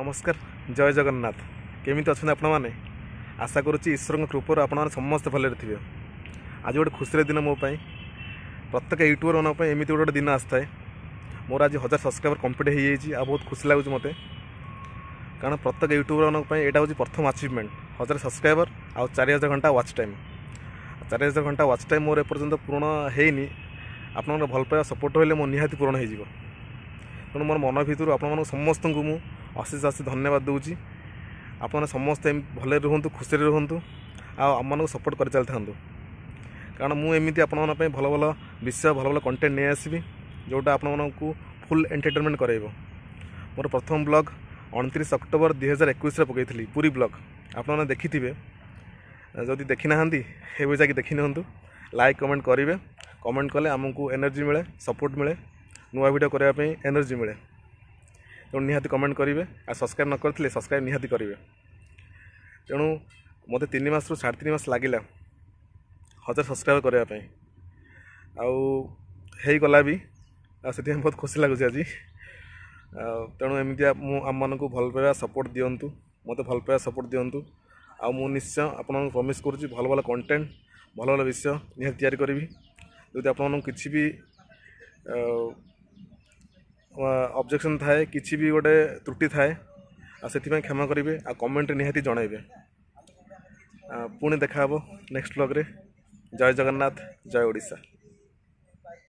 नमस्कार जय जगन्नाथ केमिति अच्छा आपण मैंने आशा करुच्ची ईश्वर कृपार आपने समस्त भले थे। आज गोटे खुशी दिन मो प्रत्येक यूट्यूबर मानक एमती गोटे दिन आसता है। मोर आज 1000 सब्सक्राइबर कम्प्लीट हो जाए आ बहुत खुशी लगुच मत कारण प्रत्येक यूट्यूबर मानक यहाँ हूँ प्रथम अचिवमेंट 1000 सब्सक्राइबर आ 4000 घंटा वाच टाइम 4000 घंटा वाच टाइम मोर एपर्यंत पूर्ण होनी आपन भल पाइबा सपोर्ट रही मो निहाती पूर्ण हो तेणु मोर मन भर आप समस्त को मुझे अशेष अशेष धन्यवाद दूची। आपने समस्ते भले रुहतु खुशी रुहतु आम सपोर्ट कर चलता कारण मुझे आपण भल भल विषय भल भल कंटेंट नहीं आसबि जोटा आपण को फुल एंटरटेनमेंट कर। मोर प्रथम ब्लॉग 29 अक्टोबर 2021 पकई पूरी ब्लॉग आपने देखि थे। जदि देखी ना जाकि देखी निहंतु लाइक कमेंट करेंगे। कमेंट कले आमको एनर्जी मिले सपोर्ट मिले नुआ वीडियो करने एनर्जी मिले तेणु निहाती कमेंट करेंगे आ सब्सक्राइब न करथिले सब्सक्राइब निहाती करेंगे। तेणु मत 3 मास रु 3.5 मास लगिला 1000 सब्सक्राइब करने आईगला भी से बहुत खुशी लगुच आज। तेणु एमती आम मानक भल पाइबा सपोर्ट दिंतु मत भल पाइबा सपोर्ट दिंतु आ मु निश्चय आपन प्रमिश करुच्ची भल भल कंटेंट भल भल विषय निहाती तैयारी करी। जदि आपन किसी भी ऑब्जेक्शन थाए किसी भी गोटे त्रुटि थाए से क्षमा करेंगे आ कमेंट निहाती जनइबे। पुणी देखा नेक्स्ट ब्लॉग रे। जय जगन्नाथ जय ओडिशा।